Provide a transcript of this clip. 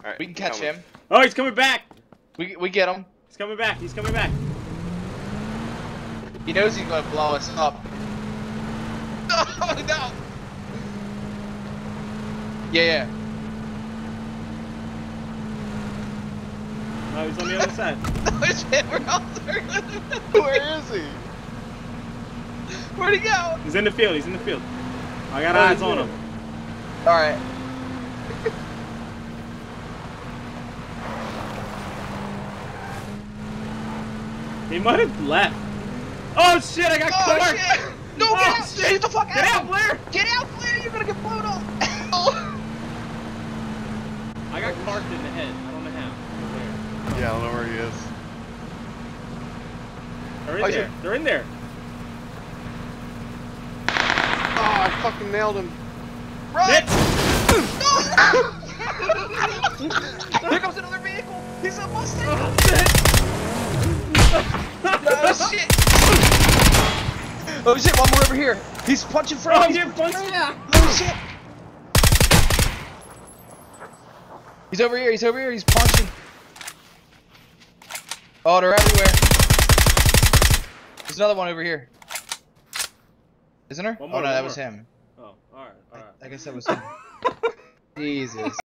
Alright, We can catch him. Oh, he's coming back. We get him. He's coming back. He's coming back. He knows he's gonna blow us up. Oh no! Yeah. Oh, he's on the other side. Oh shit, we're all circling. Where is he? Where'd he go? He's in the field. He's in the field. I got eyes on him. Alright. He might have left. Oh shit, I got Oh caught. shit! No, Oh, get out! shit. Get the fuck out! Get out, Blair! Get out, Blair! You're gonna get blown up! I got carked in the head. I don't know how. Where? Yeah, I don't know where he is. They're in Oh, there. shit. They're in there. Oh, I fucking nailed him. Run! Nick! Here comes another vehicle! He's a Mustang! Oh, shit. Oh shit! Oh shit, one more over here! He's punching front! Oh, He's yeah, punch yeah. Oh shit! He's over here, he's punching! Oh, they're everywhere! There's another one over here. Isn't there? One Oh more, no, one that more. was him. Oh, alright, alright. I guess that was him. Jesus.